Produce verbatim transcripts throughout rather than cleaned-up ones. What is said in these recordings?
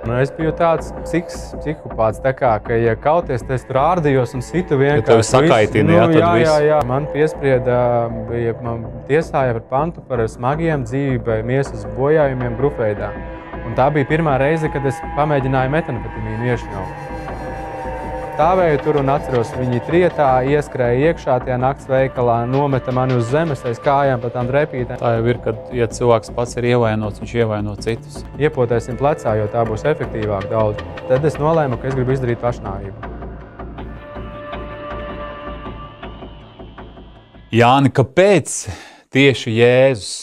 Nu, es biju tāds psiks, psihopāts, tā kā, ka, ja kauties, tad es tur ārdījos un situ vienkārši. Ja tevi sakaitina, nu, jā, tad jā, viss. Jā, jā, man piesprieda, bija, man tiesāja par pantu par smagiem dzīvībai miesas bojājumiem Grufveidā. Un tā bija pirmā reize, kad es pamēģināju metamfetamīnu iešņaukt. Stāvēju tur un atceros, viņi trietā ieskrēja iekšā tajā nakts veikalā, nometa mani uz zemes aiz kājām pa tām drepītēm. Tā jau ir, kad ja cilvēks pats ir ievainots, viņš ievaino citus. Iepotēsim plecā, jo tā būs efektīvāk daudz. Tad es nolēmu, ka es gribu izdarīt pašnāvību. Jāni, kāpēc tieši Jēzus?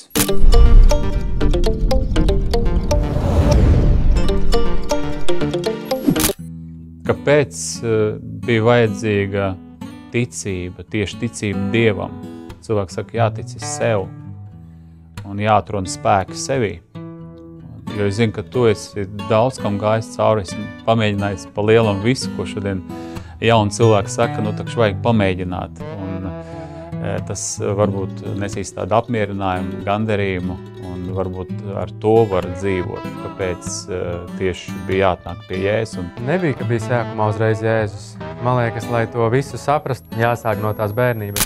Kāpēc bija vajadzīga ticība, tieši ticība Dievam? Cilvēks saka, jāticis sev un jāatrod spēki sevī. Jo es zinu, ka tu esi daudz kam gājis cauri, esmu pamēģinājis pa lielam visu, ko šodien jauni cilvēki saka, nu takš vajag pamēģināt. Un tas varbūt nesīs tādu apmierinājumu, gandarījumu, un varbūt ar to var dzīvot, kāpēc tieši bija jāatnāk pie Jēzus. Un... Nebija, ka bija sākumā uzreiz Jēzus. Man liekas, lai to visu saprast, jāsāk no tās bērnības.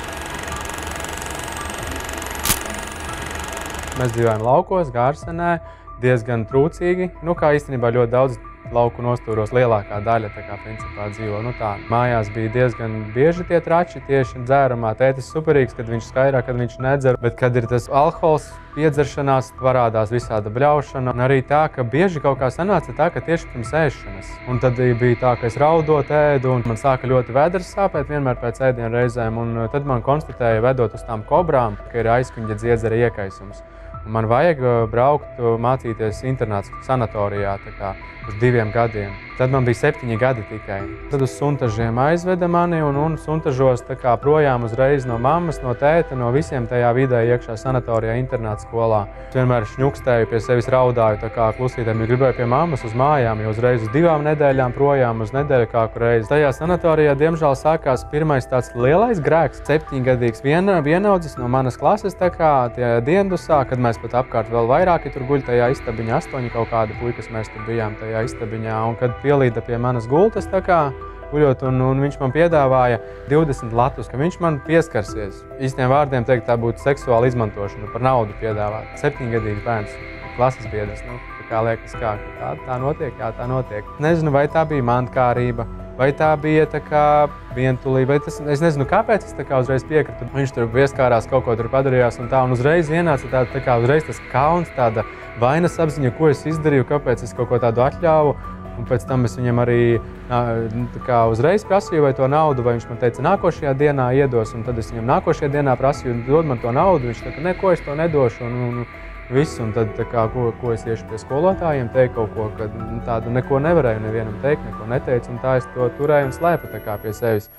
Mēs dzīvojam laukos, Gārsenē, diezgan trūcīgi. Nu, kā īstenībā ļoti daudz lauku nostūros lielākā daļa tā kā principā dzīvo. Nu tā, mājās bija diezgan bieži tie trači tieši dzērumā. Tētis superīgs, kad viņš skaidrā, kad viņš nedzer, bet kad ir tas alkohols piedzeršanās, parādās visāda bļaušana. Un arī tā, ka bieži kaut kā sanāca tā, ka tieši pirms ēšanas. Un tad bija tā, ka es raudot ēdu un man sāka ļoti vēders sāpēt vienmēr pēc ēdienu reizēm. Un tad man konstatēja, vedot uz tām kobrām, ka ir aizkuņģa dziedzera iekaisums. Un man vajag braukt, mācīties internāts sanatorijā, tā kā uz diviem gadiem. Tad man bija septiņi gadi tikai. Tad uz suntažiem aizveda mani un, un suntažos tā kā projām uzreiz no mammas, no tēta, no visiem tajā vidē iekšā sanatorijā, internāta skolā. Es vienmēr šņukstēju pie sevis, raudāju tā kā klusītēm, jo gribēju pie mammas uz mājām, jo uzreiz uz divām nedēļām projām, uz nedēļu kāku reizi. Tajā sanatorijā, diemžēl, sākās pirmais tāds lielais grēks. Septiņgadīgs viena, vienaudzis no manas klases tā kā tie diendusā, kad mēs pat apkārt vēl vairāki tur guļ tajā istabiņā, astoņi kaut kādi puikas mēs tur bijām tajā istabiņā. Un kad pielīda pie manas gultas tā kā guļot, un, un viņš man piedāvāja divdesmit latus, ka viņš man pieskarsies. Īstiem vārdiem teikt, tā būtu seksuāla izmantošana, par naudu piedāvāt. Septiņgadīgs bērns, klases biedrs, nu, tā kā liekas, kā tā, tā notiek, jā, tā notiek. Nezinu, vai tā bija mantkārība, vai tā bija tā kā vientulība, vai tas, es nezinu, kāpēc es tā kā uzreiz piekritu. Viņš tur pieskārās, kaut ko tur padarījās un tā, un uzreiz ienāca tā, tā kā uzreiz tas kauns, tāda vainas apziņa, ko es izdarīju, kāpēc es kaut ko tādu atļāvu. Un pēc tam es viņam arī tā kā uzreiz prasīju, vai to naudu, vai viņš man teica, nākošajā dienā iedos, un tad es viņam nākošajā dienā prasīju, dod man to naudu, viņš teica, neko es to nedošu, un, un viss, un tad tā kā, ko, ko es iešu pie skolotājiem, teikt kaut ko, ka tādu neko nevarēju nevienam teikt, neko neteicu, un tā es to turēju un slēpu tā kā pie sevis.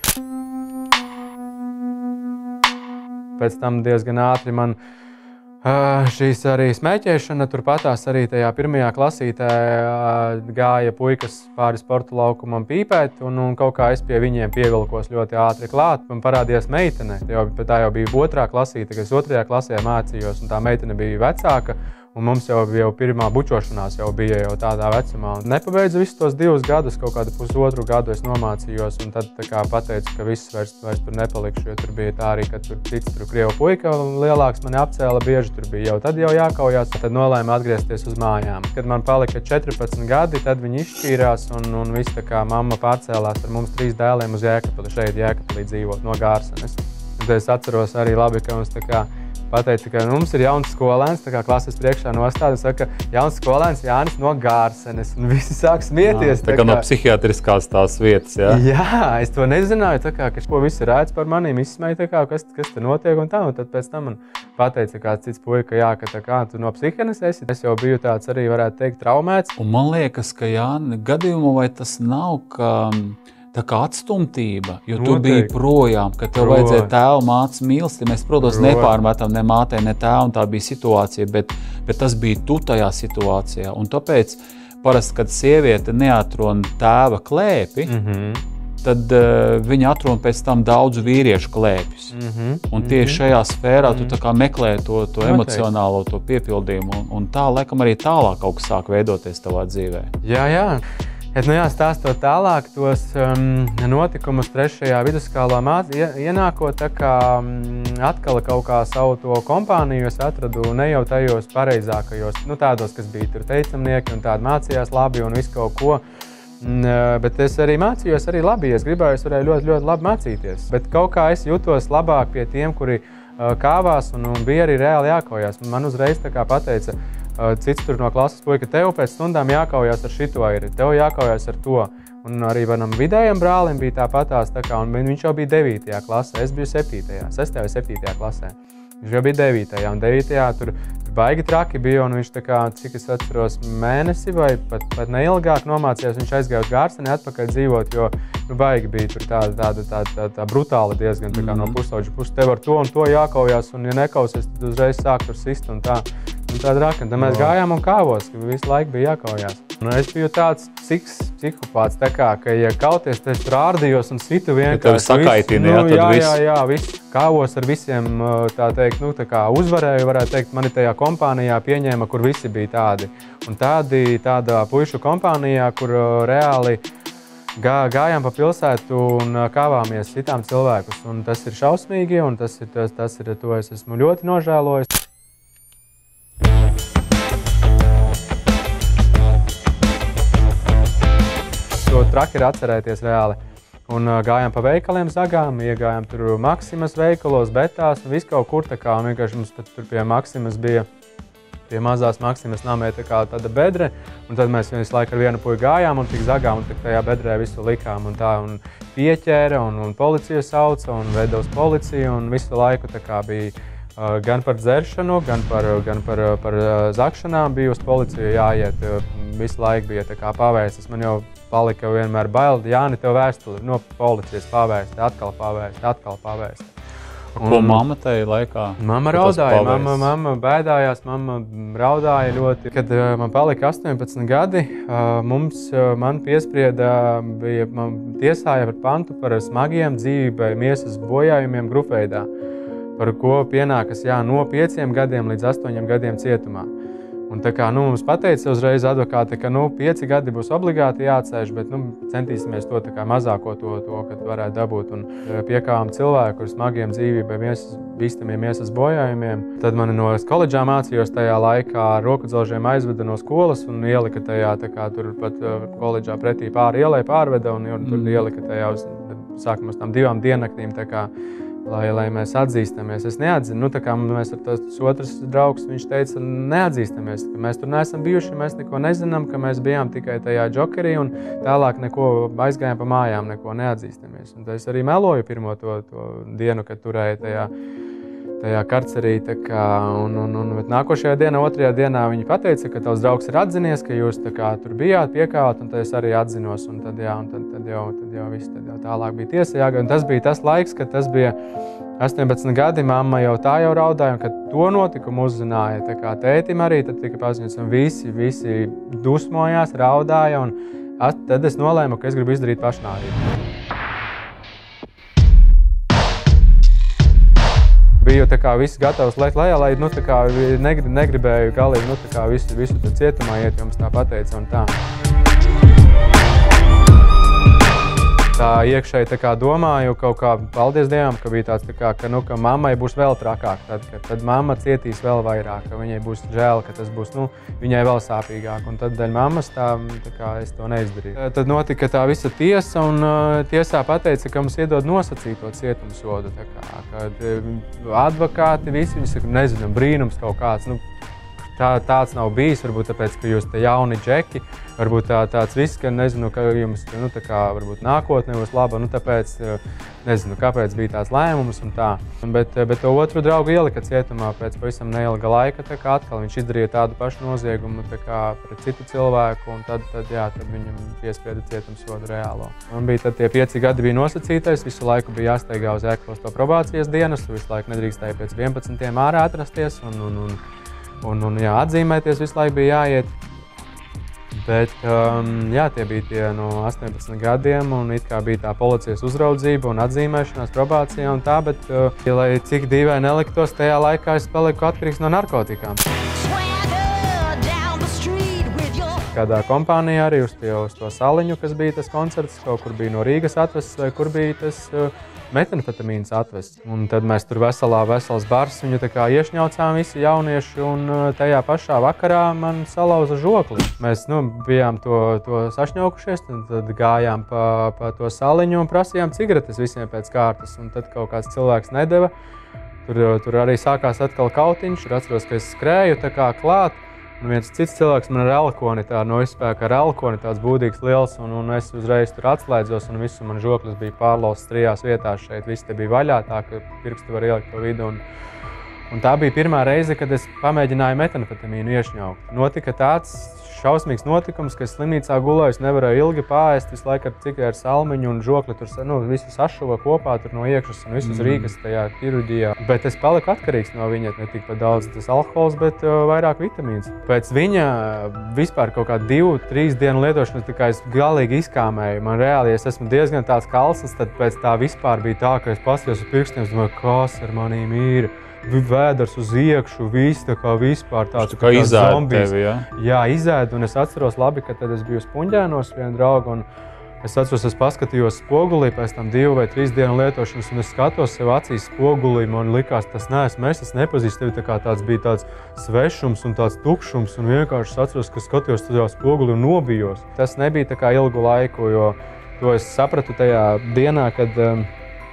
Pēc tam diezgan ātri man Uh, šīs arī smēķēšana, turpatās arī tajā pirmajā klasītē uh, gāja puikas pāri sporta laukumam pīpēt, un, un kaut kā es pie viņiem pievilkos ļoti ātri klāt. Man parādījās meitene, tā jau, tā jau bija otrā klasīte, kad es otrajā klasē mācījos, un tā meitene bija vecāka. Un mums jau, jau pirmā bučošanās jau bija jau tādā vecumā. Un nepabeidzu visus tos divus gadus, kaut kādu pusotru gadu es nomācījos, un tad tā kā pateicu, ka viss vairs, vairs tur nepalikšu, jo tur bija tā arī, ka tur cits tur krievu puika lielāks mani apcēla bieži, tur bija jau tad jau jākaujās, tad nolēma atgriezties uz mājām. Kad man palika četrpadsmit gadi, tad viņi izšķīrās, un, un viss tā kā mamma pārcēlās ar mums trīs dēliem uz Jēkabili, šeit Jēkabili dzīvot no Gārsenes. Un tad es atceros arī labi, ka mums tā kā pateica, ka mums ir jauns skolēns, tā kā klases priekšā nostāda, un saka, jauns skolēns Jānis no Gārsenes, un visi sāk smieties. Jā, tā, tā kā no psihiatriskās tās vietas, jā? Jā, es to nezināju, tā kā, ka ko visi rēdz par manīm, izsmēja, tā kā, kas, kas te notiek un tā, un tad pēc tam man pateica kāds cits puika, jā, ka tā kā tu no psihiatras esi, es jau biju tāds arī, varētu teikt, traumēts. Un man liekas, ka Jāni, gadījumā vai tas nav, ka tā kā atstumtība, jo tu biji projām, ka tev Proj. vajadzēja tēvu mācu mīlestību. Mēs, protams, Proj. nepārmetam ne mātei, ne tēvu, un tā bija situācija, bet, bet tas bija tu tajā situācijā. Un tāpēc, parasti, kad sieviete neatrod tēva klēpi, mm-hmm. tad uh, viņi atrod pēc tam daudzu vīriešu klēpjus. Mm-hmm, un tieši mm-hmm. šajā sfērā mm-hmm. tu tā kā meklē to, to emocionālo to piepildījumu, un, un tā, laikam, arī tālāk kaut kas sāk veidoties tavā dzīvē. Jā, jā. Et, nu jā, stāstot tālāk tos um, notikumus trešajā vidusskolā māc, ienākot, tā kā um, atkal kaut kā savu to kompāniju es atradu ne jau tajos pareizākajos, nu tādos, kas bija tur teicamnieki un tādi mācījās labi un visu kaut ko. Bet es arī mācījos arī labi, es gribēju, es varēju ļoti, ļoti labi mācīties. Bet kaut kā es jutos labāk pie tiem, kuri kāvās un, un bija arī reāli jākaujās. Man uzreiz tā kā pateica cits tur no klases puika, tev pēc stundām jākaujās ar šito ir, tev jākaujās ar to. Un arī manam vidējam brālim bija tāpatās, tā kā, un viņš jau bija devītajā klasē, es biju septītajā, sestajā vai septītajā klasē. Viņš jau bija devītajā, un devītajā tur baigi traki bija, un viņš tā kā, cik es atceros, mēnesi vai pat, pat neilgāk nomācījās, viņš aizgāja uz Gārsteni atpakaļ dzīvot, jo nu, baigi bija tur tāda, tāda, tāda, tāda, tāda brutāla diezgan tā kā no pusauģa puses. Tev ar to un to jākaujās, un ja nekausies, tad uzreiz sāk tur sist un tā. Un tāda raka, un tad mēs gājām un kāvos, ka visu laiku bija jākaujās. Un es biju tāds psiks, psihopāts, tā kā, ka ja kauties, tad es tur ārdījos un situ vienkārši. Ja tev sakaitina, jā, tad jā, viss. Jā, jā, viss. Kāvos ar visiem, tā teikt, nu, tā kā uzvarēju, varētu teikt, mani tajā kompānijā pieņēma, kur visi bija tādi. Un tādi, tādā puišu kompānijā, kur reāli gā, gājām pa pilsētu un kāvāmies citām cilvēkus. Un tas ir šausmīgi, un tas ir, tas, tas ir, to es esmu ļoti nožēlojis. To traki ir atcerēties reāli. Un uh, gājām pa veikaliem Zagām, iegājām tur Maksimas veikalos, Betās un visu kaut kur tā kā. Un vienkārši mums tur pie Maksimas bija, pie mazās Maksimas namē tā kā tāda bedre. Un tad mēs visu laiku ar vienu puiku gājām un tik Zagām un tik tajā bedrē visu likām. Un tā un pieķēra un, un policiju sauca un veda uz policiju un visu laiku tā kā bija uh, gan par dzeršanu, gan par, gan par, par uh, zakšanām bija uz policiju jāiet. Uh, visu laiku bija tā kā pavērsts. Man jau palika vienmēr bail, Jāni, tev vēstuli no policijas pavērsti, atkal pavērsti, atkal pavērsti. Ko mamma tajā laikā? Mamma raudāja, mamma, mamma bēdājās, mamma raudāja ļoti. Kad uh, man palika astoņpadsmit gadi, uh, mums, uh, man piesprieda, bija, man tiesāja par pantu par smagiem dzīvībai miesas bojājumiem grupveidā, par ko pienākas jā, no pieciem gadiem līdz astoņiem gadiem cietumā. Un tā kā, nu, mums pateica uzreiz advokāti, ka, nu, pieci gadi būs obligāti jāatsēž, bet, nu, centīsimies to tā kā mazāko to, to kad varētu dabūt. Un piekāvām cilvēku ar smagiem dzīvībai, miesas, bīstamiem miesas bojājumiem. Tad mani no koledžā mācījos tajā laikā ar rokudzelžiem aizveda no skolas un ielika tajā, tā kā tur pat koledžā pretī pāri ielai pārveda un tur mm. ielika tajā uz, sākumā uz tām divām diennaktīm, tā kā, Lai, lai mēs atzīstamies. Es neatzinu, nu tā kā mēs ar tas otrs draugs, viņš teica, neatzīstamies, ka mēs tur neesam bijuši, mēs neko nezinām, ka mēs bijām tikai tajā džokerī un tālāk neko aizgājām pa mājām, neko neatzīstamies. Un tad es arī meloju pirmo to, to dienu, kad turēju tajā, tajā karcerī, tā kā, un, un, un, bet nākošajā dienā, otrajā dienā viņi pateica, ka tavs draugs ir atzinies, ka jūs tā kā tur bijāt, piekāvāt, un tad es arī atzinos, un tad, jā, un tad, tad jau, tad jau viss, tad jau tālāk bija tiesa jāgad. Un tas bija tas laiks, kad tas bija astoņpadsmit gadi, mamma jau tā jau raudāja, un kad to notikumu uzzināja, tā kā tētim arī, tad tika paziņots, un visi, visi dusmojās, raudāja, un at, tad es nolēmu, ka es gribu izdarīt pašnāvību. Biju tā kā viss gatavs lekt lejā, lai nu, tā kā negrib, negribēju galīgi nu, tā kā visu, visu tad cietumā iet, jums tā pateica un tā. Tā iekšēji tā kā domāju, kaut kā, paldies Dievam, ka bija tāds tā kā, ka, nu, ka mammai būs vēl trakāk, tad, ka, tad mamma cietīs vēl vairāk, ka viņai būs žēl, ka tas būs, nu, viņai vēl sāpīgāk, un tad dēļ mammas tā, tā kā es to neizdarīju. Tad notika tā visa tiesa, un uh, tiesā pateica, ka mums iedod nosacīto cietumsodu, tā kā, kad uh, advokāti visi, viņi saka, nezinu, brīnums kaut kāds, nu, tā, tāds nav bijis, varbūt tāpēc, ka jūs te jauni džeki, varbūt tā, tāds viss, ka nezinu, ka jums, nu, tā kā, varbūt nākotnē būs laba, nu, tāpēc, nezinu, kāpēc bija tāds lēmums un tā. Bet, bet to otru draugu ielika cietumā pēc pavisam neilga laika, tā kā atkal viņš izdarīja tādu pašu noziegumu, tā kā pret citu cilvēku, un tad, tad, jā, tad viņam piesprieda cietumsodu reālo. Man bija tad tie pieci gadi bija nosacītais, visu laiku bija jāsteigā uz Jēkabpils to probācijas dienestu, visu laiku nedrīkstēja pēc vienpadsmitiem ārā atrasties, un, un, un, un, un jā, atzīmēties visu laiku bija jāiet. Bet, um, jā, tie bija tie no astoņpadsmit gadiem, un it kā bija tā policijas uzraudzība un atzīmēšanās probācijā un tā, bet, uh, lai cik dīvaini neliktos, tajā laikā es paliku atkarīgs no narkotikām. Kādā kompānijā arī uz, tie, uz to saliņu, kas bija tas koncerts, kaut kur bija no Rīgas atvests, vai kur bija tas uh, metamfetamīns atvests. Un tad mēs tur veselā, vesels bars, viņu tā kā iešņaucām visi jaunieši, un uh, tajā pašā vakarā man salauza žokli. Mēs, nu, bijām to, to sašņaukušies, un tad gājām pa, pa to saliņu un prasījām cigaretes visiem pēc kārtas, un tad kaut kāds cilvēks nedeva. Tur, tur arī sākās atkal kautiņš, tur atceros, ka es skrēju tā kā klāt. Un viens cits cilvēks man ar elkoni, tā no izspēka ar elkoni, tāds būdīgs liels, un, un es uzreiz tur atslēdzos, un visu man žoklis bija pārlauzts trijās vietās šeit. Viss te bija vaļā, tā ka pirkstu var ielikt pa vidu. Un, un tā bija pirmā reize, kad es pamēģināju metamfetamīnu iešņaukt. Notika tāds šausmīgs notikums, ka es slimnīcā gulēju, es nevarēju ilgi pārēst, visu laiku ar cikai ar salmiņu un žokli tur, nu, visu sašuva kopā tur no iekšas un visus mm. rīkas tajā ķirurģijā. Bet es paliku atkarīgs no viņa, ne tik pat daudz tas alkohols, bet uh, vairāk vitamīns. Pēc viņa vispār kaut kā divu, trīs dienu lietošanas tā kā es galīgi izkāmēju. Man reāli, ja es esmu diezgan tāds kalsas, tad pēc tā vispār bija tā, ka es paskatījos uz pirkstiem, es domāju, kas ar manīm ir. Vēders uz iekšu, viss tā kā vispār tāds kā izēd tevi, ja? Jā, izēd, un es atceros labi, ka tad es biju uz Puņģēnos vienu draugu, un es atceros, es paskatījos spogulī pēc tam divu vai trīs dienu lietošanas, un es skatos sev acīs spogulī, man likās, tas neesmu es, es nepazīstu tevi, tā kā tāds bija tāds svešums un tāds tukšums, un vienkārši atceros, ka skatījos tajā spogulī un nobijos. Tas nebija tā kā ilgu laiku, jo to es sapratu tajā dienā, kad um,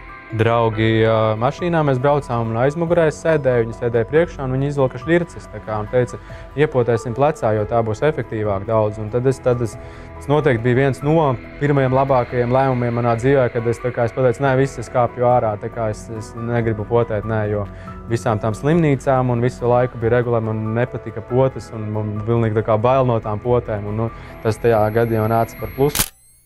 draugi uh, mašīnā mēs braucām un aizmugurē es sēdēju, viņi sēdēja priekšā un viņi izvilka šļirces tā kā un teica, iepotēsim plecā, jo tā būs efektīvāk daudz. Un tad es, tad es, tas noteikti bija viens no pirmajiem labākajiem lēmumiem manā dzīvē, kad es, tā kā, es pateicu, nē, viss es kāpju ārā, tā kā es, es negribu potēt, nē, jo visām tām slimnīcām un visu laiku bija regulēm un nepatika potes un man pilnīgi tā kā bail no tām potēm. Un, nu, tas tajā gadījumā nāca par plusu.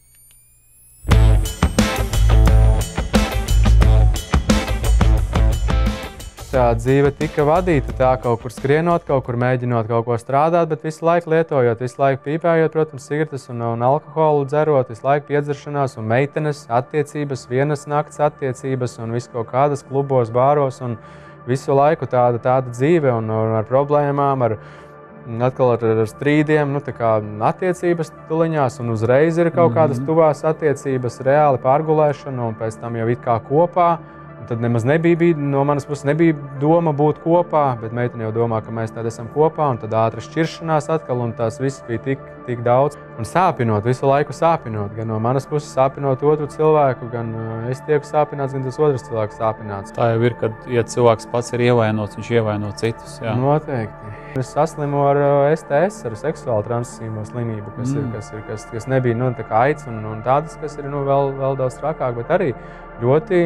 Tā dzīve tika vadīta tā, kaut kur skrienot, kaut kur mēģinot kaut ko strādāt, bet visu laiku lietojot, visu laiku pīpējot, protams, cigaretes un, un alkoholu dzerot, visu laiku piedzeršanās un meitenes attiecības, vienas nakts attiecības un visu kaut kādas klubos, bāros un visu laiku tāda, tāda dzīve un, un ar problēmām, ar, atkal ar, ar strīdiem, nu, tā kā attiecības tuliņās un uzreiz ir kaut kādas tuvās attiecības, reāli pārgulēšana un pēc tam jau it kā kopā. Un tad nemaz nebija, bija, no manas puses nebija doma būt kopā, bet meitene jau domā, ka mēs tad esam kopā, un tad ātra šķiršanās atkal, un tās viss bija tik, tik daudz. Un sāpinot, visu laiku sāpinot, gan no manas puses sāpinot otru cilvēku, gan es tieku sāpināts, gan tas otrs cilvēks sāpināts. Tā jau ir, kad, ja cilvēks pats ir ievainots, viņš ievaino citus, jā. Noteikti. Es saslimu ar S T S, ar seksuāli transmisīvo slimību, kas, mm. ir, kas, ir, kas, kas nebija nu, tā kā aids un, un tādas, kas ir nu, vēl, vēl daudz trakāk, bet arī ļoti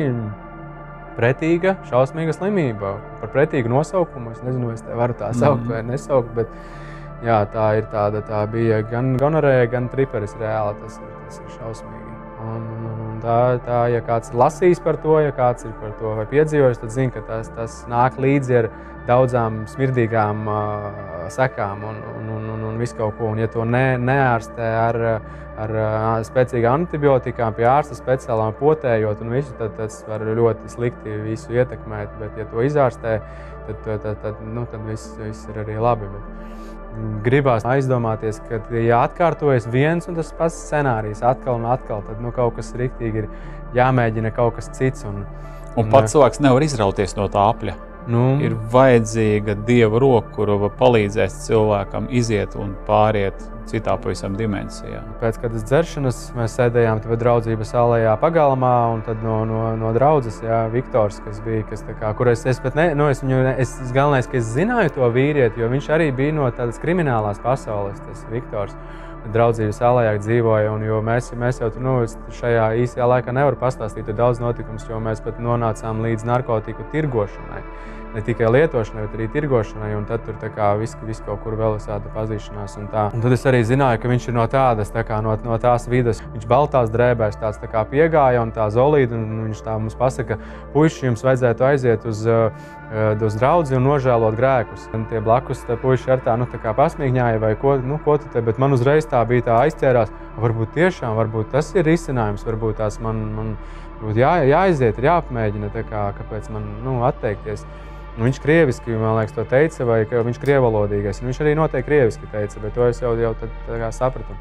pretīga, šausmīga slimība. Par pretīgu nosaukumu, es nezinu, es te varu tā saukt mm. vai nesaukt, bet jā, tā ir tāda, tā bija gan gonorēja, gan triperis reāli, tas ir, tas ir šausmīgi. Un, un, un tā, tā, ja kāds lasīs par to, ja kāds ir par to vai piedzīvojis, tad zina, ka tas, tas nāk līdzi ar daudzām smirdīgām uh, sekām un, un, un, un, un visu kaut ko. Un ja to ne, neārstē ar, ar uh, spēcīgām antibiotikām, pie ārsta speciālām potējot un visu, tad tas var ļoti slikti visu ietekmēt. Bet ja to izārstē, tad, tad, tad, tad, nu, tad viss, viss ir arī labi. Bet gribās aizdomāties, ka ja atkārtojas viens un tas pats scenārijs atkal un atkal, tad nu, kaut kas riktīgi ir jāmēģina kaut kas cits. Un, un pats cilvēks nevar izrauties no tā apļa. Nu, ir vajadzīga Dieva roka, kura palīdzēs cilvēkam iziet un pāriet citā pavisam dimensijā. Pēc kādas dzeršanas mēs sēdējām draudzības ālējā pagalmā, un tad no, no, no draudzes, jā, Viktors, kas bija, kas tā kā, kur es, es pat ne, nu, es viņu, es, galvenais, ka es zināju to vīrieti, jo viņš arī bija no tādas kriminālās pasaules, tas Viktors. Draudzības ālējā dzīvoja, un jo mēs, mēs jau nu, šajā īsajā laikā nevaru pastāstīt daudz notikums, jo mēs pat nonācām līdz narkotiku tirgošanai. ne tikai lietošanai, bet arī tirgošanai, un tad tur tā kā viss, viss kaut kur vēl visāda pazīšanās un tā. Un tad es arī zināju, ka viņš ir no tādas, tā kā no, no tās vidas. Viņš baltās drēbēs tāds tā kā piegāja un tā zolīda, un viņš tā mums pasaka, puiši, jums vajadzētu aiziet uz, uz draudzi un nožēlot grēkus. Un tie blakus tā puiši ar tā, nu, tā kā pasmīgņāja vai ko, nu, ko tu te, bet man uzreiz tā bija tā aizķērās, varbūt tiešām, varbūt tas ir risinājums, varbūt tās man, man varbūt jā, jāaiziet, ir jāapmēģina, tā kā, kāpēc man, nu, atteikties. Un viņš krieviski, man liekas, to teica, vai ka viņš krievalodīgais, un viņš arī noteikti krieviski teica, bet to es jau, jau tad, tā kā sapratu.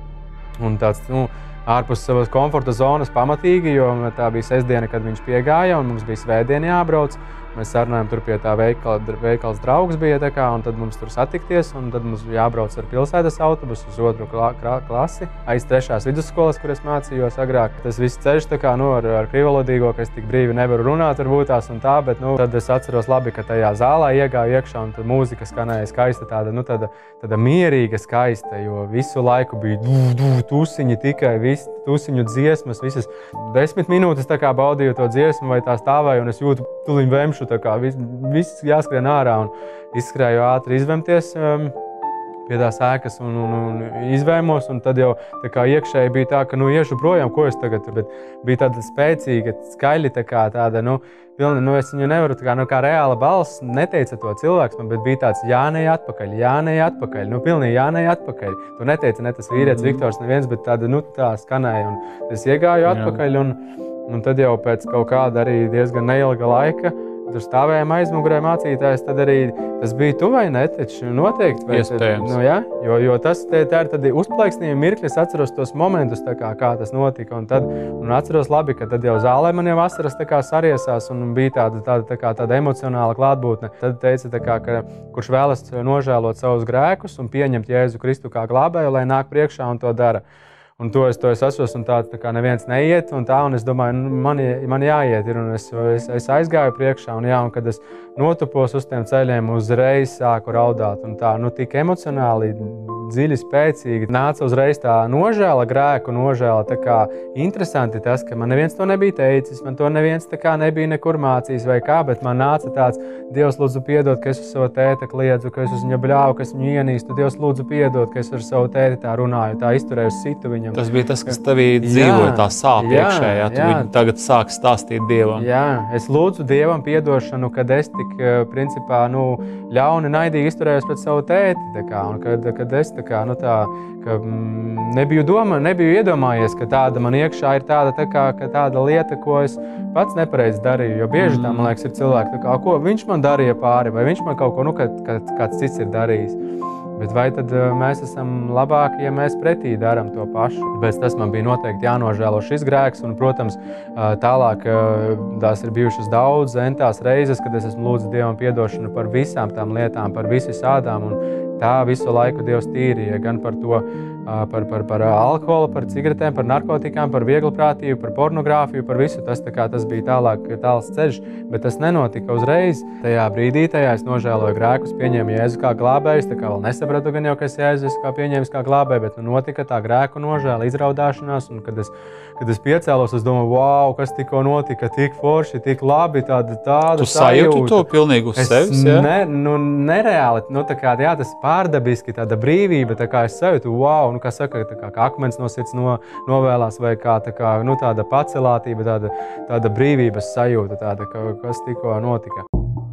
Un tāds, nu, ārpus savas komforta zonas pamatīgi, jo tā bija sestdiena, kad viņš piegāja, un mums bija svētdiena jābrauc. Mēs sarunājām tur pie tā veikala, veikals draugs bija, tā kā, un tad mums tur satikties, un tad mums jābrauc ar pilsētas autobusu uz otru klasi, aiz trešās vidusskolas, kur es mācījos agrāk. Tas viss ceļš, tā kā, nu, ar, ar krievalodīgo, ka es tik brīvi nevaru runāt, varbūt tās un tā, bet, nu, tad es atceros labi, ka tajā zālē iegāju iekšā, un tad mūzika skanēja skaista, tāda, nu, tāda, tāda mierīga skaista, jo visu laiku bija du, du, tusiņi tikai, viss tusiņu dziesmas, visas desmit minūtes tā kā baudīju to dziesmu vai tā stāvēju, un es jūtu tuliņ vemšu, tā kā viss, viss jāskrien ārā, un izskrēju ātri izvemties um, pie tās ēkas un, un, un izvēmos, un tad jau tā kā iekšēji bija tā, ka, nu, iešu projām, ko es tagad tur, bet bija tāda spēcīga, skaļi tā kā tāda, nu, pilni, nu, es viņu nevaru, tā kā, nu, kā reāla balss neteica to cilvēks, man, bet bija tāds jānej atpakaļ, jānej atpakaļ, nu, pilnīgi jānej atpakaļ. To neteica ne tas vīrietis Viktors neviens, bet tāda, nu, tā skanēja, un es iegāju atpakaļ, un, un tad jau pēc kaut kāda arī diezgan neilga laika, tur stāvējām aizmugurē mācītājs, tad arī tas bija tu vai ne, taču noteikti. Vai, iespējams. Nu, ja? jo, jo tas te, tā ir tad uzplaiksnījumi mirkļi, es atceros tos momentus, tā kā, kā tas notika, un tad, un atceros labi, ka tad jau zālē man jau asaras tā kā sariesās, un bija tāda, tāda, tā kā, tāda emocionāla klātbūtne. Tad teica, tā kā, ka kurš vēlas nožēlot savus grēkus un pieņemt Jēzu Kristu kā glābēju, lai nāk priekšā un to dara. Un to es, to es atceros, un tā, tā kā neviens neiet, un tā, un es domāju, nu, man, man jāiet ir, un es, es, es aizgāju priekšā, un jā, un kad es notupos uz tiem ceļiem, uzreiz sāku raudāt, un tā, nu, tik emocionāli, dziļi, spēcīgi, nāca uzreiz tā nožēla, grēku nožēla, tā kā interesanti tas, ka man neviens to nebija teicis, man to neviens tā kā nebija nekur mācījis vai kā, bet man nāca tāds, Dievs lūdzu piedod, ka es uz savu tēti kliedzu, ka es uz viņu bļāvu, ka es viņu ienīstu, Dievs lūdzu piedod, ka es ar savu tēti tā runāju, tā izturēju, situ viņam. Tas bija tas, kas tevī dzīvoja, tā sāp iekšējā, tu viņu tagad sāki stāstīt Dievam. Jā, es lūdzu Dievam piedošanu, kad es tik, principā, nu, ļauni, naidīgi izturējos pret savu tēti, tā kā, un kad, kad es tā kā, nu tā, ka mm, nebiju doma, nebiju iedomājies, ka tāda man iekšā ir tāda, tā kā, ka tāda lieta, ko es pats nepareizi darīju, jo bieži tā, man liekas, ir cilvēki, tā kā, ko viņš man darīja pāri, vai viņš man kaut ko, nu, kad, kad kāds cits ir darījis. Bet vai tad mēs esam labāki, ja mēs pretī darām to pašu? Tāpēc tas man bija noteikti jānožēlo šis grēks, un, protams, tālāk tās ir bijušas daudz, entās reizes, kad es esmu lūdzu Dievam piedošanu par visām tām lietām, par visu sādām, un tā visu laiku Dievs tīrīja gan par to, par, par, par alkoholu, par cigaretēm, par narkotikām, par vieglprātību, par pornogrāfiju, par visu. Tas, tā kā, tas bija tālāk tāls ceļš, bet tas nenotika uzreiz. Tajā brīdī tajā es nožēloju grēkus, pieņēmu Jēzu kā glābējs, tā kā vēl nesapratu gan jau, ka es Jēzus kā pieņēmis kā glābēju, bet nu notika tā grēku nožēla, izraudāšanās, un kad es, kad es piecēlos, es domāju, wow, kas tikko notika, tik forši, tik labi, tāda, tāda tu sajūtu to pilnīgi uz es sevis, ja? Ne, nu, nereāli, nu, tā kā, jā, tas pārdabiski, tāda brīvība, tā kā es sajūtu, wow, nu, kā saka, tā kā, kā akmens no sirds no, novēlās, vai kā, tā kā, nu, tāda pacelātība, tāda, tāda brīvības sajūta, tāda, ka, kas tikko notika.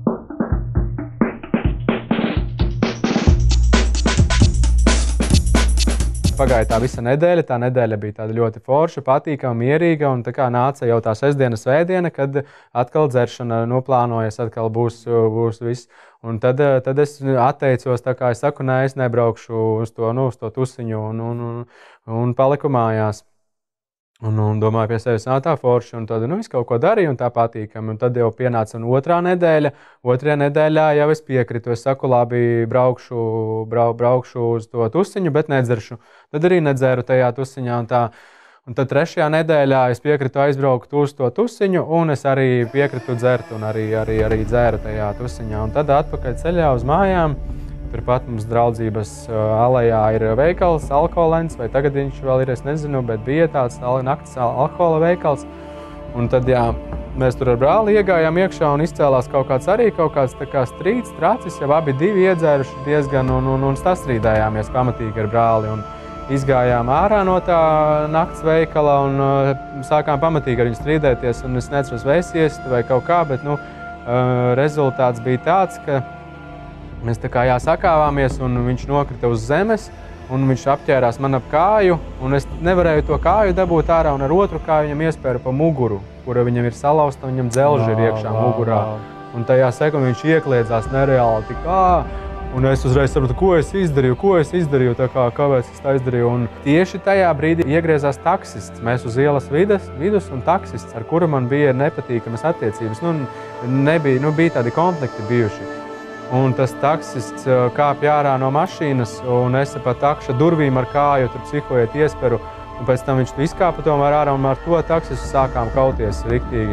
Pagāja tā visa nedēļa, tā nedēļa bija tāda ļoti forša, patīkama, mierīga, un tā kā nāca jau tā sestdiena, svētdiena, kad atkal dzeršana noplānojas, atkal būs, būs viss. Un tad, tad es atteicos, tā kā es saku, nē, es nebraukšu uz to, nu, uz to tusiņu, un, un, un, un paliku mājās. Un, un domāju pie sevis, nā, tā forši, un tad, nu, es kaut ko darīju, un tā patīkami. Un tad jau pienāca un otrā nedēļa, otrajā nedēļā jau es piekritu. Es saku, labi, braukšu, brau, braukšu uz to tusiņu, bet nedzeršu. Tad arī nedzēru tajā tusiņā, un tā. Un tad trešajā nedēļā es piekritu aizbraukt uz to tusiņu, un es arī piekritu dzert, un arī, arī, arī dzēru tajā tusiņā. Un tad atpakaļ ceļā uz mājām. Turpat mums draudzības alejā ir veikals, Alkolens, vai tagad viņš vēl ir, es nezinu, bet bija tāds nakts alkohola veikals. Un tad, jā, mēs tur ar brāli iegājām iekšā un izcēlās kaut kāds arī kaut kāds tā kā strīds, tracis, jau abi divi iedzēruši diezgan un, un, un sastrīdējāmies pamatīgi ar brāli. Un izgājām ārā no tā nakts veikala un uh, sākām pamatīgi ar viņu strīdēties. Un es neceros vēsies vai kaut kā, bet nu, uh, rezultāts bija tāds, ka mēs tā kā jāsakāvāmies un viņš nokrita uz zemes. Un viņš apķērās man ap kāju, un es nevarēju to kāju dabūt ārā, un ar otru kāju viņam iespēru pa muguru, kura viņam ir salauzta, un viņam dzelži ir iekšā wow, mugurā. Wow. Un tajā sekundē viņš iekliedzās nereāli tik ā, un es uzreiz sapratu, ko es izdarīju, ko es izdarīju, tā kā kāpēc es tā izdarīju. Un tieši tajā brīdī iegriezās taksists. Mēs uz ielas vidas, vidus un taksists, ar kuru man bija nepatīkamas attiecības. Nu, nebija, nu, bija tādi konflikti bijuši. Un tas taksists kāpja ārā no mašīnas, un es pa takša durvīm ar kāju tur psihojiet iesperu, un pēc tam viņš izkāpa tomēr ārā, un ar to taksistu sākām kauties riktīgi.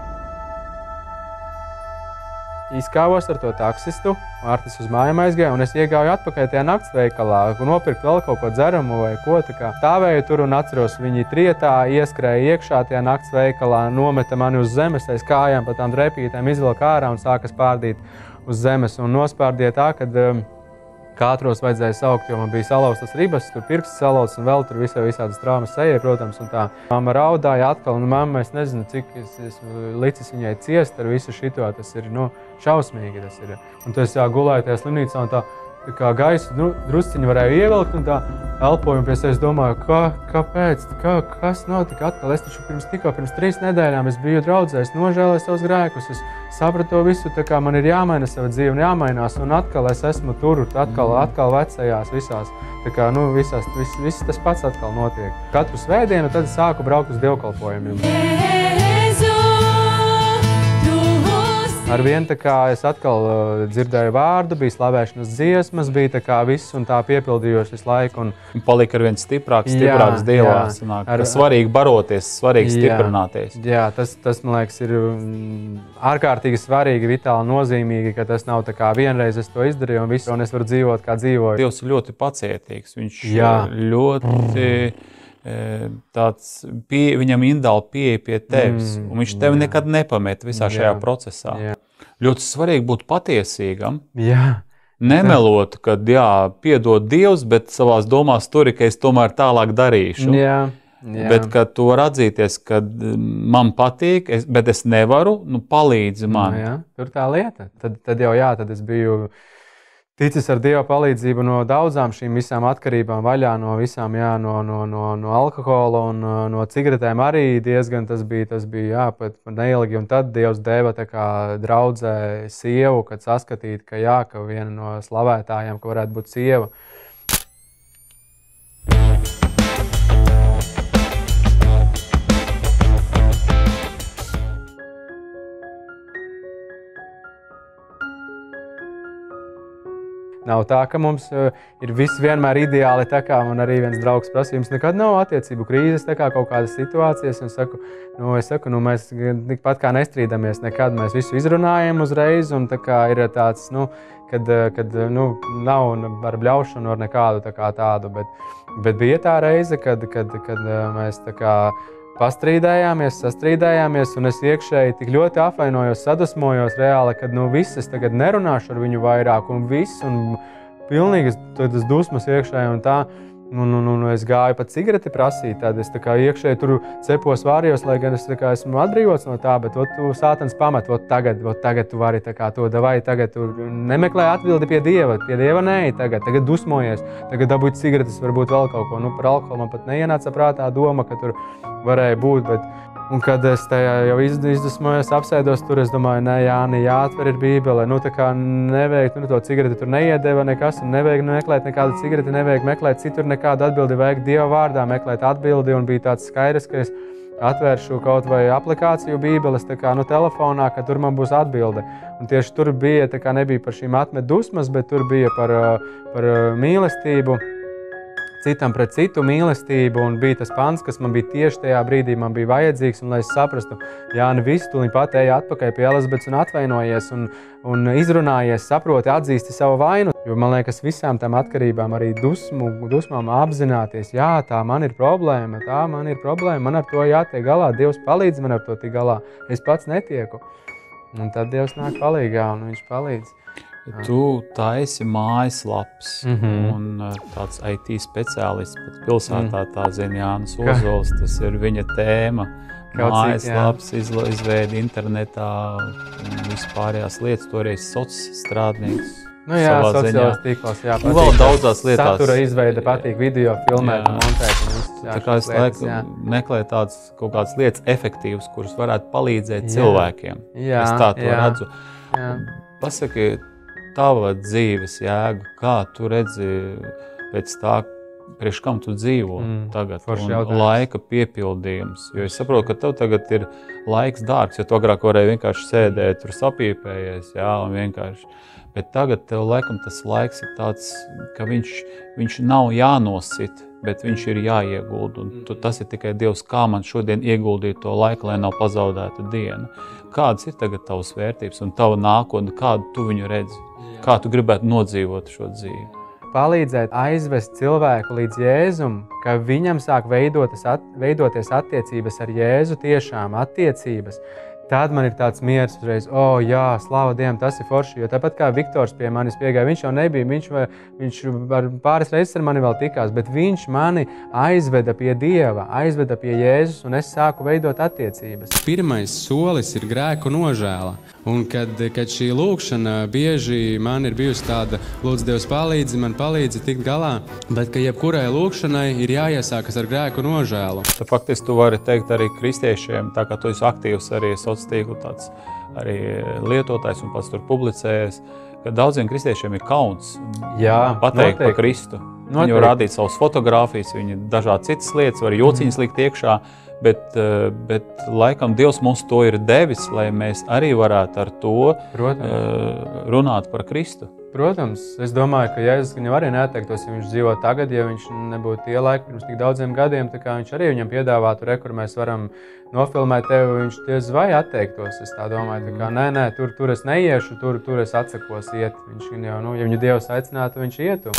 Izkāvos ar to taksistu, Mārtis uz mājām aizgāja, un es iegāju atpakaļ tajā nakts veikalā, nopirkt vēl kaut ko dzeramu vai ko, tā kā stāvēju tur un atceros, viņi trietā ieskrēja iekšā tajā nakts veikalā, nometa mani uz zemes, aiz kājām pa tām drepītēm izvilka ārā un sāka spārdīt uz zemes un nospārdīja tā, kad um, kātros vajadzēja saukt, jo man bija salauztas ribas, tur pirksts salauzts un vēl tur visai visādas traumas sejai, protams, un tā. Mamma raudāja atkal, un mamma, es nezinu, cik es, es licis viņai ciest ar visu šito, tas ir, nu, šausmīgi tas ir. Un tu es jā, gulēju tajā slimnīcā un tā, tā kā gaisu nu, drusciņu varēju ievilkt un tā elpoju un pie sevis domāju, kā, kāpēc, kā, kas notika atkal. Es taču pirms tikko, pirms trīs nedēļām es biju draudzē, es nožēlēju savus grēkus, es sapratu to visu, tā kā man ir jāmaina sava dzīve un jāmainās, un atkal es esmu tur, atkal, atkal vecajās visās, tā kā, nu, visās, viss, viss tas pats atkal notiek. Katru svētdienu tad sāku braukt uz dievkalpojumiem. Ar vien tā kā es atkal uh, dzirdēju vārdu, bija slavēšanas dziesmas, bija tā kā viss un tā piepildījos visu laiku. Un palika ar vien stiprāks, stiprāks Dievā. Sanāk, ar, svarīgi baroties, svarīgi jā, stiprināties. Jā, tas, tas, man liekas, ir ārkārtīgi svarīgi, vitāli nozīmīgi, ka tas nav tā kā vienreiz es to izdarīju un visu, un es varu dzīvot kā dzīvoju. Dievs ir ļoti pacietīgs, viņš jā. ļoti... Tāds pie, viņam indāli pieeja pie tevis, mm, un viņš tevi jā. nekad nepamet visā šajā jā. procesā. Jā. Ļoti svarīgi būt patiesīgam, jā. nemelot, kad jā, piedod Dievs, bet savās domās turi, ka es tomēr tālāk darīšu. Jā. Jā. Bet, kad tu var atzīties, ka man patīk, es, bet es nevaru, nu palīdzi man. Jā, tur tā lieta. Tad, tad jau jā, tad es biju... Ticis ar Dieva palīdzību no daudzām šīm visām atkarībām vaļā, no visām, jā, no, no, no, no alkohola un no cigaretēm arī diezgan tas bija, tas bija, jā, pat neilgi. Un tad Dievs deva tā kā draudzē sievu, kad saskatīt, ka jā, ka viena no slavētājiem, ka varētu būt sieva. Nav tā, ka mums uh, ir viss vienmēr ideāli, tā kā man arī viens draugs prasīja, jums nekad nav attiecību krīzes, tā kā kaut kādas situācijas, un saku, nu, es saku, nu, mēs tikpat kā nestrīdamies nekad, mēs visu izrunājam uzreiz, un tā kā ir tāds, nu, kad, kad nu, nav ar bļaušanu ar nekādu tā kā tādu, bet, bet bija tā reize, kad, kad, kad mēs tā kā pastrīdējāmies, sastrīdējāmies, un es iekšēji tik ļoti apvainojos, sadusmojos reāli, kad nu viss es tagad nerunāšu ar viņu vairāk, un viss, un pilnīgi tas dusmas iekšēji un tā. Un, un, un es gāju pat cigareti prasīt, tad es tā kā iekšēji tur cepos vārījos, lai gan es tā kā esmu atbrīvots no tā, bet ot, tu sātans pamet, ot tagad, ot tagad tu vari tā kā to, davai, tagad tu nemeklē atbildi pie Dieva, pie Dieva nē, tagad, tagad dusmojies, tagad dabūt cigaretes, varbūt vēl kaut ko, nu par alkoholu man pat neienāca prātā doma, ka tur varēja būt, bet un kad es tajā jau izdusmojos, apsēdos tur, es domāju, nē, Jāni, jāatver ir Bībele, nu tā kā nevajag, nu to cigareti tur neiedeva nekas, un nevajag meklēt nekādu cigareti, nevajag meklēt citur nekādu atbildi, vajag Dieva vārdā meklēt atbildi, un bija tāds skaidrs, ka es atvēršu kaut vai aplikāciju Bībeles, tā kā, nu, telefonā, ka tur man būs atbilde. Un tieši tur bija, tā kā nebija par šīm atmet dusmas, bet tur bija par, par mīlestību. citam pret citu mīlestību, un bija tas pants, kas man bija tieši tajā brīdī, man bija vajadzīgs, un lai es saprastu, Jāni, visu tūlīt pat eja atpakaļ pie Elizabetes un atvainojies, un, un izrunājies, saproti, atzīsti savu vainu. Jo man liekas, visām tām atkarībām, arī dusmu, dusmām apzināties, jā, tā man ir problēma, tā man ir problēma, man ar to jātiek galā, Dievs palīdz man ar to tik galā, es pats netieku. Un tad Dievs nāk palīgā, un viņš palīdz. Tu taisi mājaslaps, mm-hmm. un tāds I T speciālists pat pilsētā, tā zina Jānis Ozols, tas ir viņa tēma. Mājaslaps, izla, izveidi internetā un vispārējās lietas, toreiz soc strādnieks. Nu jā, sociālās tīklos, jā. Un vēl daudzās lietās. Satura izveida, patīk video, filmēt un montēt. Un visu, jā, tā kā es lieku, meklēju tādas kaut kādas lietas efektīvas, kuras varētu palīdzēt jā. cilvēkiem. Jā, es tā to jā. redzu. Jā. Pasaki, tava dzīves jēga, kā tu redzi pēc tā, priekš kam tu dzīvo mm, tagad, un laika piepildījums. Jo es saprotu, ka tev tagad ir laiks dārgs, jo tu agrāk varēji vienkārši sēdēt, tur sapīpējies, jā, un vienkārši. Bet tagad tev laikam tas laiks ir tāds, ka viņš, viņš nav jānosit, bet viņš ir jāiegulda. Un tu, tas ir tikai Dievs, kā man šodien ieguldīt to laiku, lai nav pazaudēta diena. Kādas ir tagad tavas vērtības un tava nākotne, kādu tu viņu redzi? Kā tu gribētu nodzīvot šo dzīvi? Palīdzēt aizvest cilvēku līdz Jēzum, ka viņam sāk veidotas, at, veidoties attiecības ar Jēzu, tiešām attiecības. Tad man ir tāds miers uzreiz, o, oh, jā, slāva Dievam, tas ir forši, jo tāpat kā Viktors pie manis piegāja, viņš jau nebija, viņš, viņš var pāris reizes ar mani vēl tikās, bet viņš mani aizveda pie Dieva, aizveda pie Jēzus, un es sāku veidot attiecības. Pirmais solis ir grēku nožēla, un kad, kad šī lūkšana bieži man ir bijusi tāda, lūdzu, Dievs palīdzi, man palīdzi tikt galā, bet ka jebkurai lūkšanai ir jāiesākas ar grēku nožēlu. Tā faktiski tu vari teikt arī kristiešiem, tā kā tu esi aktīvs arī tīklu tāds arī lietotājs un pats tur publicējies, ka daudziem kristiešiem ir kauns Jā, pateikt noteikti. par Kristu. Noteikti. Viņi var rādīt savas fotogrāfijas, viņi dažādi citas lietas, var jociņas likt iekšā, bet, bet laikam Dievs mums to ir devis, lai mēs arī varētu ar to Protams. runāt par Kristu. Protams, es domāju, ka Jēzus viņam arī neatteiktos, ja viņš dzīvo tagad, ja viņš nebūtu tie laiki pirms tik daudziem gadiem, tā kā viņš arī viņam piedāvātu, re, kur mēs varam nofilmēt tevi, viņš diez vai atteiktos, es tā domāju, tā kā nē, nē, tur, tur es neiešu, tur, tur es atsakos iet, viņš jau, nu, ja viņu Dievs aicinātu, viņš ietu.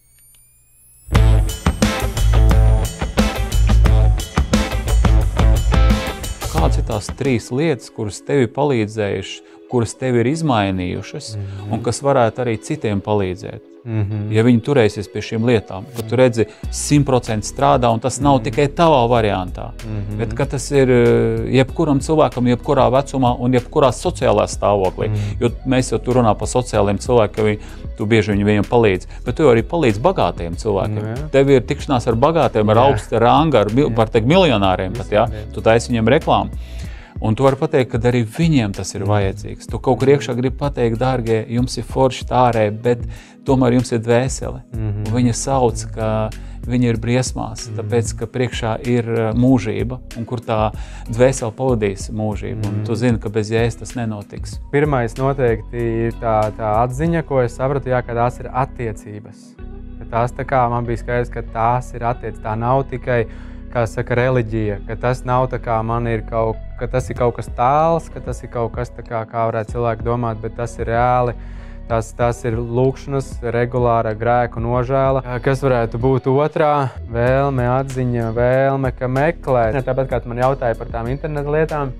Kādas ir tās trīs lietas, kuras tevi palīdzējuši, kuras tevi ir izmainījušas mm-hmm. un kas varētu arī citiem palīdzēt? Mm-hmm. Ja viņi turēsies pie šīm lietām, ka tu redzi simt procenti strādā un tas nav tikai tavā variantā, mm-hmm. bet ka tas ir jebkuram cilvēkam, jebkurā vecumā un jebkurā sociālā stāvoklī. Mm-hmm. Jo mēs jau tur runā par sociāliem cilvēkiem, ka viņi, tu bieži viņi viņam palīdz, bet tu arī palīdz bagātiem cilvēkiem. Mm-hmm. Tev ir tikšanās ar bagātiem, ar augsta ranga, ar var teikt miljonāriem pat, ja? Tu taisi viņam reklāmu. Un tu vari pateikt, ka arī viņiem tas ir vajadzīgs. Tu kaut kur iekšā gribi pateikt, dārgie, jums ir forši tārē, bet tomēr jums ir dvēsele. Mm-hmm. Un viņa sauc, ka viņi ir briesmās, mm-hmm. tāpēc, ka priekšā ir mūžība, un kur tā dvēsele pavadīs mūžību. Mm-hmm. Un tu zini, ka bez Jēzus tas nenotiks. Pirmais noteikti ir tā, tā atziņa, ko es sapratu, jā, ka tās ir attiecības. Ka tās tā kā man bija skaidrs, ka tās ir attiecības. Tā nav tikai, kā saka, reliģija, ka tas nav tā kā man ir kaut, ka tas ir kaut kas tāls, ka tas ir kaut kas tā kā, kā varētu cilvēki domāt, bet tas ir reāli. Tas, tas ir lūkšanas, regulāra grēku nožēla. Kas varētu būt otrā? Vēlme, atziņa, vēlme, ka meklēt. Tāpat kā tu man jautāji par tām interneta lietām,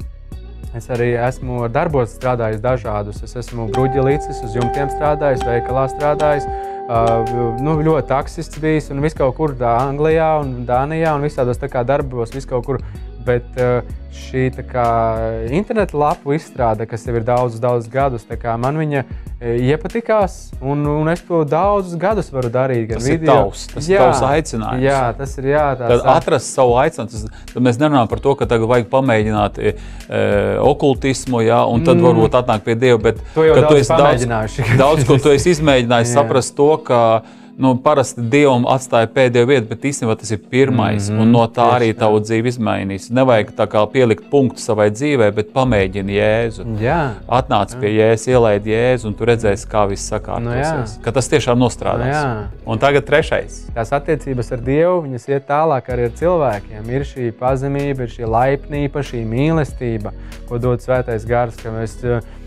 es arī esmu darbos strādājis dažādus. Es esmu bruģelīcis, uz jumtiem strādājis, veikalā strādājis. Uh, nu, ļoti taksists bijis un viss kaut kur Anglijā un Dānijā un visādos tā kā darbos, viss kaut kur. Bet uh, šī tā kā interneta lapu izstrāde, kas jau ir daudzus, daudzus gadus, tā kā man viņa iepatikās un, un es to daudzus gadus varu darīt. Tas video. ir tavs, tas ir tavs aicinājums. Jā, tas ir jā. Tās, Tad atrast savu aicinājumu, tad mēs nerunājam par to, ka tagad vajag pamēģināt e, okultismu, jā, un tad mm. varbūt atnāk pie Dieva, bet to jau ka daudz tu esi daudz, daudz, ko tu esi izmēģinājis saprast to, ka nu, parasti Dievam atstāja pēdējo vietu, bet īstenībā tas ir pirmais, mm-hmm, un no tā arī tavu dzīvi izmainīs. Nevajag tā kā pielikt punktu savai dzīvē, bet pamēģini Jēzu. Jā. Atnāc pie Jēzus, ielaid Jēzu, un tu redzēsi, kā viss sakārtosies. Nu, ka tas tiešām nostrādās. Nu, un tagad trešais. Tās attiecības ar Dievu, viņas iet tālāk arī ar cilvēkiem. Ir šī pazemība, ir šī laipnība, šī mīlestība, ko dod Svētais Gars, ka mēs,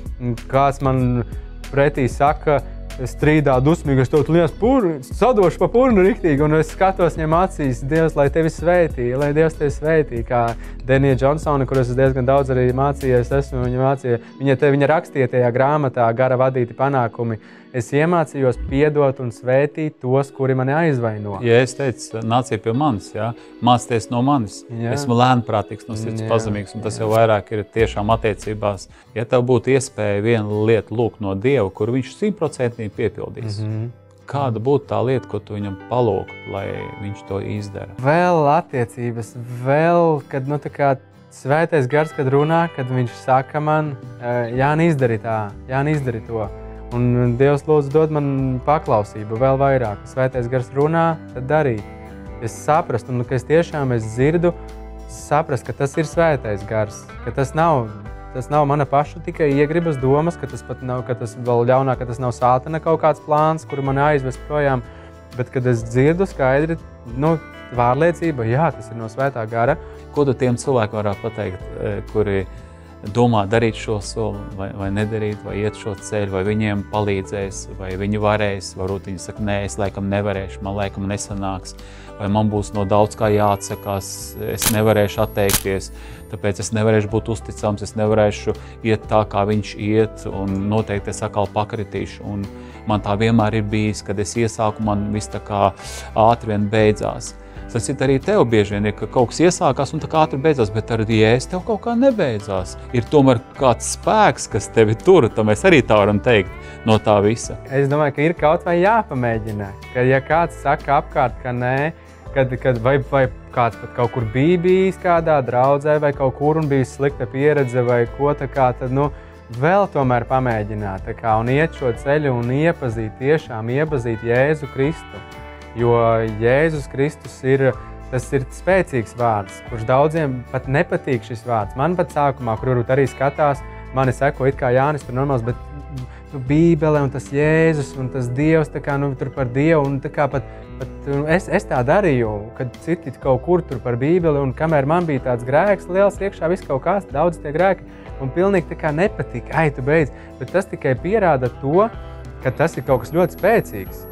kāds man pretī saka, strīdā dusmīgi, es tev liels purni, sadošu pa purnu riktīgi, un es skatos viņam acīs, Dievs, lai tevi svētī, lai Dievs tevi svētī, kā Denija Džonsona, kur es diezgan daudz arī mācījies, esmu viņa mācīja, viņa te viņa rakstīja tajā grāmatā Gara vadīti panākumi. Es iemācījos piedot un svētīt tos, kuri mani aizvaino. Ja es teicu, nāciet pie manis, jā, mācieties no manis. Jā. Esmu lēnprātīgs, no sirds pazemīgs, un tas jau vairāk ir tiešām attiecībās. Ja tev būtu iespēja vienu lietu lūgt no Dieva, kur viņš simtprocentīgi piepildīs, mm-hmm. kāda būtu tā lieta, ko tu viņam palūgtu, lai viņš to izdara? Vēl attiecības, vēl, kad, nu, tā kā Svētais Gars, kad runā, kad viņš saka man, Jāni, izdari tā, Jāni, izdari to. Un Dievs lūdzu dod man paklausību vēl vairāk. Svētais Gars runā, tad darīt. Es saprastu, un ka es tiešām es dzirdu, saprast, ka tas ir Svētais Gars, ka tas nav, tas nav mana paša tikai iegribas domas, ka tas pat nav, ka tas vēl ļaunāk, ka tas nav sātana kaut kāds plāns, kuru man aizvest projām, bet kad es dzirdu skaidri, nu, vārliecība, jā, tas ir no Svētā Gara. Ko tu tiem cilvēkiem varētu pateikt, kuri domā darīt šo soli, vai, vai nedarīt, vai iet šo ceļu, vai viņiem palīdzēs, vai viņi varēs, varbūt viņi saka, nē, es laikam nevarēšu, man laikam nesanāks, vai man būs no daudz kā jāatsakās, es nevarēšu atteikties, tāpēc es nevarēšu būt uzticams, es nevarēšu iet tā, kā viņš iet, un noteikti es atkal pakritīšu, un man tā vienmēr ir bijis, kad es iesāku, man viss tā kā ātri vien beidzās. Tas ir arī tev bieži vien, ka kaut kas iesākās un tā kā ātri beidzās, bet ar Jēzu tev kaut kā nebeidzās. Ir tomēr kāds spēks, kas tevi tur, tā mēs arī tā varam teikt, no tā visa. Es domāju, ka ir kaut vai jāpamēģina, ka ja kāds saka apkārt, ka nē, kad, kad vai, vai kāds pat kaut kur bija bijis kādā draudzē vai kaut kur un bijis slikta pieredze vai ko tā kā, tad, nu, vēl tomēr pamēģināt tā kā, un iet šo ceļu un iepazīt, tiešām iepazīt Jēzu Kristu. Jo Jēzus Kristus ir, tas ir spēcīgs vārds, kurš daudziem pat nepatīk šis vārds. Man pat sākumā, kur varbūt arī skatās, mani seko it kā Jānis tur normāls, bet nu, Bībele un tas Jēzus un tas Dievs, tā kā, nu, tur par Dievu, un tā kā pat, pat es, es tā darīju, kad citi kaut kur tur par Bībeli, un kamēr man bija tāds grēks liels iekšā, viss kaut kāds, daudz tie grēki, un pilnīgi tā kā nepatika, ai, tu beidz, bet tas tikai pierāda to, ka tas ir kaut kas ļoti spēcīgs.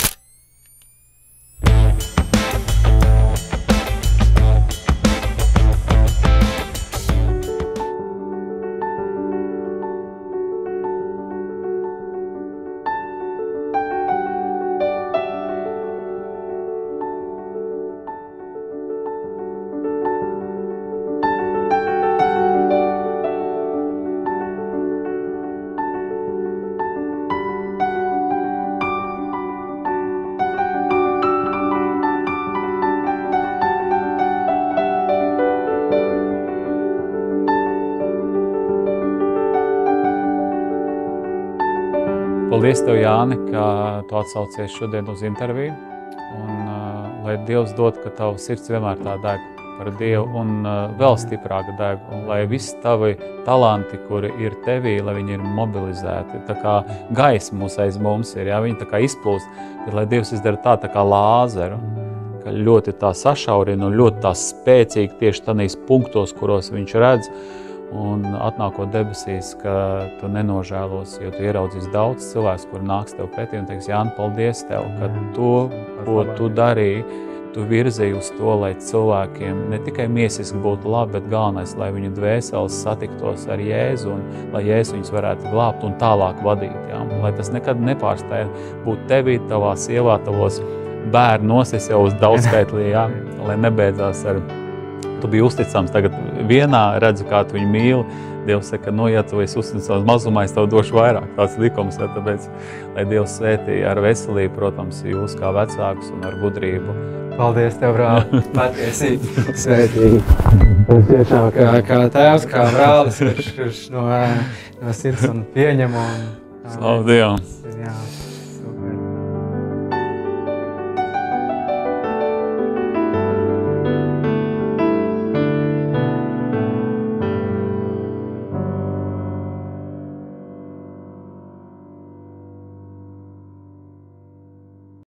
Paldies tev, Jāni, ka tu atsaucies šodien uz interviju, un uh, lai Dievs dod, ka tavu sirds vienmēr tā deg par Dievu, un uh, vēl stiprāka deg, un lai visi tavi talanti, kuri ir tevī, lai viņi ir mobilizēti, tā kā gaisma mūs aiz mums ir, ja, viņi tā kā izplūst, bet lai Dievs izdara tā, tā kā lāzeru, ka ļoti tā sašaurina un ļoti tā spēcīgi tieši tādīs punktos, kuros viņš redz, un atnākot debesīs, ka tu nenožēlos, jo tu ieraudzīs daudz cilvēks, kuri nāks tev pretī un teiks, Jāni, paldies tev, ka to, ko tu darīji, tu virzīji uz to, lai cilvēkiem ne tikai miesiski būtu labi, bet galvenais, lai viņu dvēseles satiktos ar Jēzu un lai Jēzu viņus varētu glābt un tālāk vadīt. Ja? Lai tas nekad nepārstāja būt tevī, tavā sievā, tavos bērnos, es jau uz daudzskaitlī, ja? Lai nebeidzās ar tu biji uzticams, tagad vienā redzu, kā tu viņu mīli. Dievs saka, nu, ja tu esi uzticams mazumā, es tev došu vairāk. Tāds likums, ja, tāpēc, lai Dievs svētī ar veselību, protams, jūs kā vecākus un ar gudrību. Paldies tev, brāl, patiesīgi, svētīgi. Un tiešām kā, kā tēvs, kā brālis, kurš, kurš no, no sirds un pieņem. Un, Slavu Dievam! Jā.